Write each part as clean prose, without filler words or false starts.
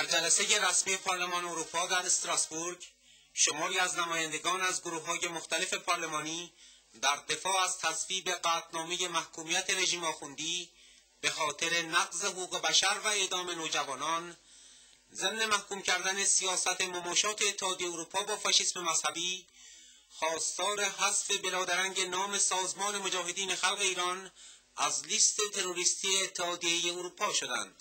در جلسه رسمی پارلمان اروپا در استراسبورگ، شماری از نمایندگان از گروه‌های مختلف پارلمانی در دفاع از تصویب قطعنامه محکومیت رژیم آخوندی به خاطر نقض حقوق بشر و اعدام نوجوانان، ضمن محکوم کردن سیاست مماشات اتحادیه اروپا با فاشیسم مذهبی، خواستار حذف بلادرنگ نام سازمان مجاهدین خلق ایران از لیست تروریستی اتحادیه اروپا شدند.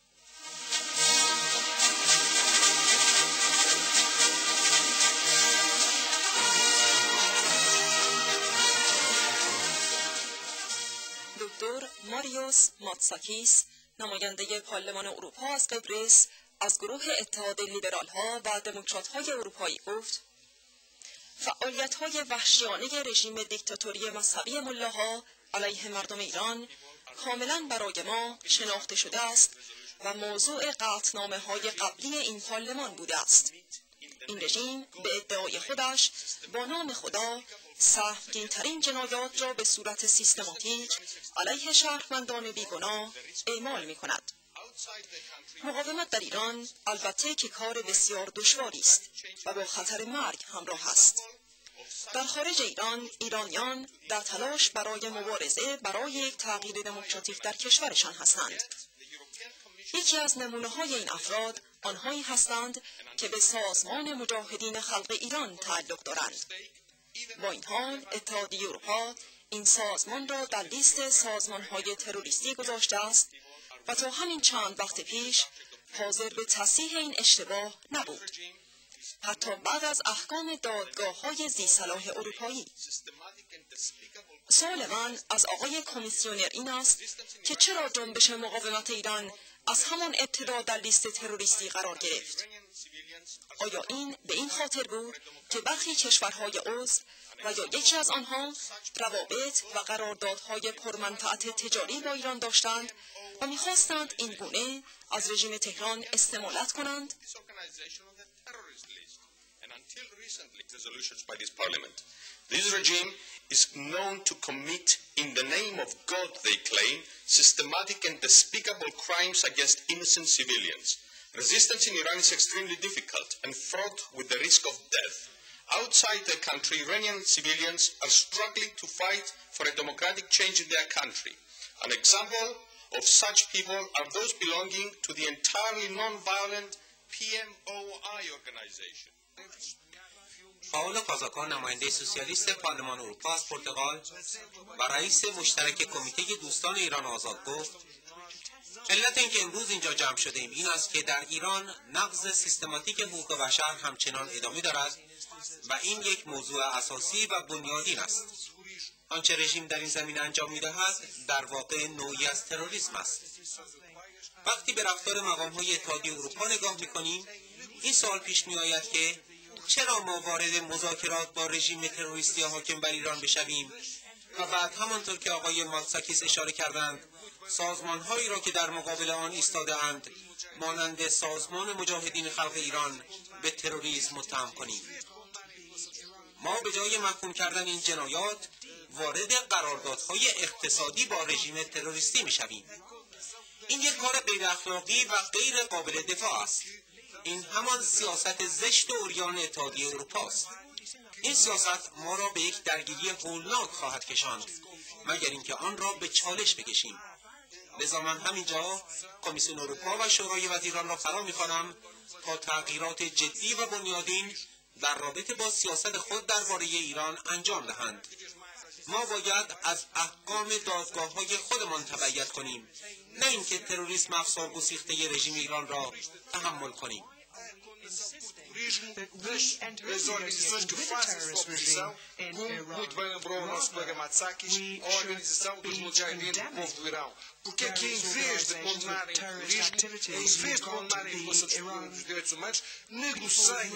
دکتر ماریوس ماتساکیس، نماینده پارلمان اروپا از قبرس، از گروه اتحاد لیبرال‌ها و دموکرات‌های اروپایی گفت: فعالیت‌های وحشیانه رژیم دیکتاتوری مذهبی ملاها علیه مردم ایران کاملاً برای ما شناخته شده است و موضوع قطعنامه‌های قبلی این پارلمان بوده است. این رژیم به ادعای خودش با نام خدا سهمگین‌ترین جنایات را به صورت سیستماتیک علیه شهروندان بیگناه اعمال می‌کند. مقاومت در ایران البته که کار بسیار دشواری است و با خطر مرگ همراه است. در خارج ایران، ایرانیان در تلاش برای مبارزه برای یک تغییر دموکراتیک در کشورشان هستند. یکی از نمونه‌های این افراد آنهایی هستند که به سازمان مجاهدین خلق ایران تعلق دارند. با این حال اتحادیه اروپا این سازمان را در لیست سازمان‌های تروریستی گذاشته است و تا همین چند وقت پیش حاضر به تصحیح این اشتباه نبود، حتی بعد از احکام دادگاه‌های ذی‌صلاح اروپایی. سوال من از آقای کمیسیونر این است که چرا جنبش مقاومت ایران از همان ابتدا در لیست تروریستی قرار گرفت؟ آیا این به این خاطر بود که برخی کشورهای عضو و یا یکی از آنها روابط و قراردادهای پرمنفعت تجاری با ایران داشتند و می‌خواستند این گونه از رژیم تهران استمالت کنند؟ This regime is known to commit, in the name of God they claim, systematic and despicable crimes against innocent civilians. Resistance in Iran is extremely difficult and fraught with the risk of death. Outside the country, Iranian civilians are struggling to fight for a democratic change in their country. An example of such people are those belonging to the entirely non-violent PMOI organization. پائولو کازاکا، نماینده سوسیالیست پارلمان اروپا از پرتغال و رئیس مشترک کمیته دوستان ایران آزاد گفت: علت اینکه امروز اینجا جمع شده ایم این است که در ایران نقض سیستماتیک حقوق بشر همچنان ادامه دارد و این یک موضوع اساسی و بنیادین است. آنچه رژیم در این زمینه انجام می‌دهد در واقع نوعی از تروریسم است. وقتی به رفتار مقام‌های اتحادیه اروپا نگاه می‌کنیم، این سوال پیش می‌آید که چرا ما وارد مذاکرات با رژیم تروریستی حاکم بر ایران بشویم و بعد همانطور که آقای ماتساکیس اشاره کردند سازمان‌هایی را که در مقابل آن ایستاده اند مانند سازمان مجاهدین خلق ایران به تروریسم متهم کنیم. ما به جای محکوم کردن این جنایات وارد قراردادهای اقتصادی با رژیم تروریستی می‌شویم. این یک کار غیر اخلاقی و غیر قابل دفاع است. این همان سیاست زشت و عریان اتحادیه اروپا است. این سیاست ما را به یک درگیری هولناک خواهد کشاند مگر اینکه آن را به چالش بکشیم. لذا من همینجا کمیسیون اروپا و شورای وزیران را فرا می‌خوانم تا تغییرات جدی و بنیادین در رابطه با سیاست خود درباره ایران انجام دهند. ما باید از احکام دادگاه‌های خودمان تبعیت کنیم، نه اینکه تروریسم افسار گسیخته رژیم ایران را تحمل کنیم. das organizações que fazem essa oposição, como muito bem lembrou o nosso colega Matsakis, a organização dos Mujahideen do povo do Irão. Porque é que em vez de condenarem o terrorismo, em vez de condenarem a violação dos direitos humanos, negociam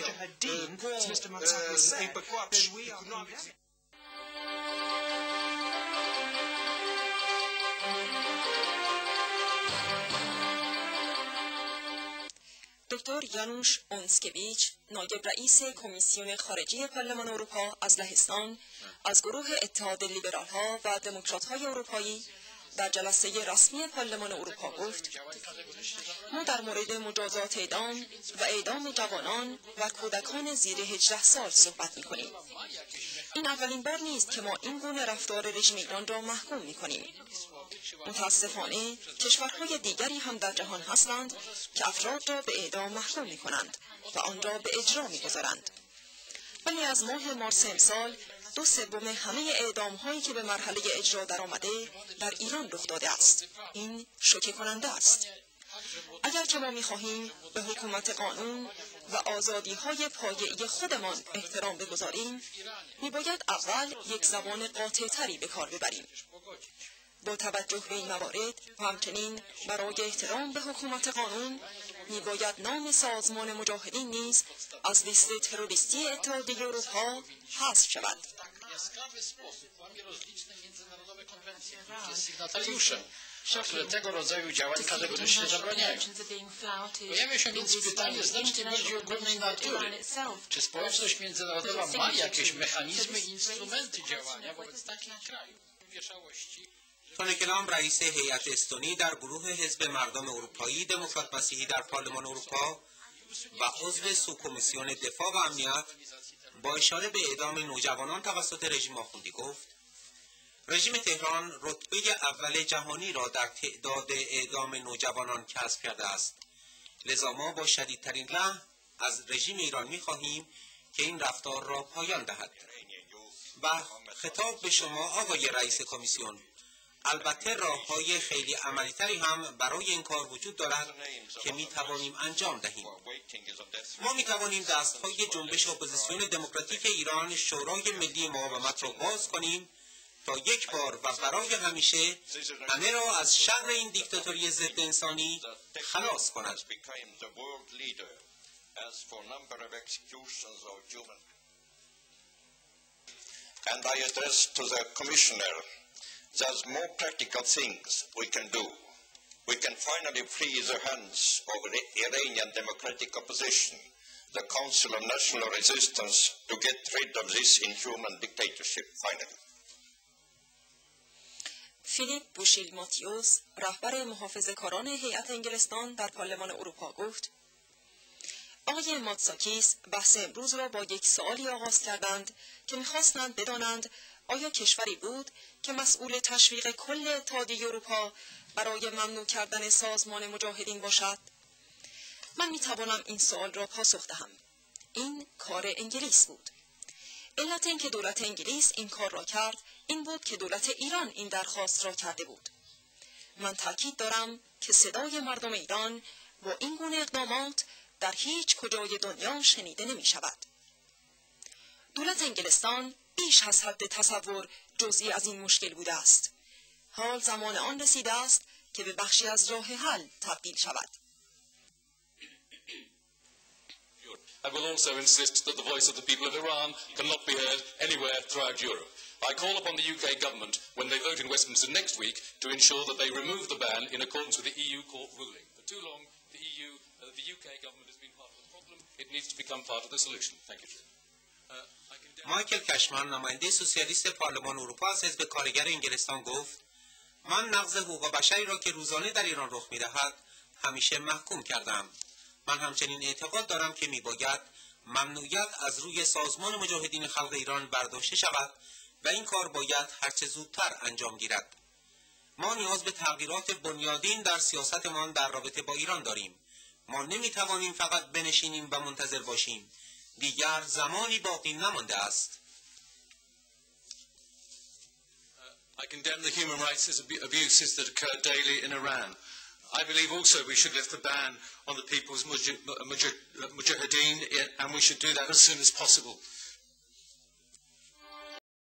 em pacotes económicos. دکتر یانوش اونسکویچ، نایب رئیس کمیسیون خارجی پارلمان اروپا از لهستان، از گروه اتحاد لیبرال‌ها و دموکرات‌های اروپایی در جلسه رسمی پارلمان اروپا گفت ما در مورد مجازات اعدام و اعدام جوانان و کودکان زیر 18 سال صحبت می‌کنیم. این اولین بار نیست که ما این گونه رفتار رژیم ایران را محکوم می‌کنیم. متاسفانه کشورهای دیگری هم در جهان هستند که افراد را به اعدام محکوم می‌کنند و آن را به اجرا می‌گذارند. ولی از ماه مارس امسال 2/3 همه اعدام‌هایی که به مرحله اجرا درآمده در ایران رخ داده است. این شوکه کننده است. اگرچه ما می‌خواهیم به حکومت قانون و آزادی‌های پایه‌ای خودمان احترام بگذاریم، می‌باید اول یک زبان قاطع‌تری به کار ببریم. با توجه به این موارد و همچنین برای احترام به حکومت قانون می‌باید نام سازمان مجاهدین نیز از لیست تروریستی اتحادیه اروپا حذف شود. które tego rodzaju działań kategorycznie zabraniają. Pojawia się więc pytanie znacznie bardziej ogólnej natury. Czy społeczność międzynarodowa ma jakieś mechanizmy i instrumenty działania wobec takich krajów? Wieszałości. تونی کلام رئیس هیئت استونی در گروه حزب مردم اروپایی دموکرات مسیحی در پارلمان اروپا و عضو سوکمیسیون دفاع و امنیت با اشاره به اعدام نوجوانان توسط رژیم آخوندی گفت رژیم تهران رتبه اول جهانی را در تعداد اعدام نوجوانان کسب کرده است. لذا ما با شدیدترین لحن از رژیم ایران می‌خواهیم که این رفتار را پایان دهد. و خطاب به شما آقای رئیس کمیسیون، البته راه‌های خیلی عملی‌تری هم برای این کار وجود دارد که می‌توانیم انجام دهیم. ما می‌توانیم دست‌های جنبش اپوزیسیون دموکراتیک ایران شورای ملی مقاومت را باز کنیم تا یک بار و برای همیشه همه را از شر این دیکتاتوری ضد انسانی خلاص کند. And I address to the Commissioner, there's more practical things we can do. We can finally free the hands of the Iranian democratic opposition, the Council of National Resistance, to get rid of this inhuman dictatorship finally. فیلیپ بوشیل ماتیوس، رهبر محافظه‌کاران هیئت انگلستان در پارلمان اروپا گفت آقای ماتساکیس بحث امروز را با یک سوالی آغاز کردند که می‌خواستند بدانند آیا کشوری بود که مسئول تشویق کل اتحادیه اروپا برای ممنوع کردن سازمان مجاهدین باشد؟ من می‌توانم این سوال را پاسخ دهم. این کار انگلیس بود. علت اینکه دولت انگلیس این کار را کرد این بود که دولت ایران این درخواست را کرده بود. من تاکید دارم که صدای مردم ایران با این گونه اقدامات در هیچ کجای دنیا شنیده نمی شود. دولت انگلستان بیش از حد تصور جزئی از این مشکل بوده است. حال زمان آن رسیده است که به بخشی از راه حل تبدیل شود. I will also insist that the voice of the people of Iran cannot be heard anywhere throughout Europe. I call upon the UK government, when they vote in Westminster next week, to ensure that they remove the ban in accordance with the EU court ruling. For too long, the UK government has been part of the problem. It needs to become part of the solution. Thank you. مایکل کشمن، نماینده سوسیالیست پارلمان اروپا از حزب کارگر انگلستان گفت من نقض حقوق بشری را که روزانه در ایران رخ می‌دهد همیشه محکوم کردم. من همچنین اعتقاد دارم که میباید ممنوعیت از روی سازمان مجاهدین خلق ایران برداشته شود و این کار باید هرچه زودتر انجام گیرد. ما نیاز به تغییرات بنیادین در سیاستمان در رابطه با ایران داریم. ما نمیتوانیم فقط بنشینیم و منتظر باشیم. دیگر زمانی باقی نمانده است. I condemn the human rights abuses that occur daily in Iran. I believe also we should lift the ban on the People's Mujahideen, and we should do that as soon as possible.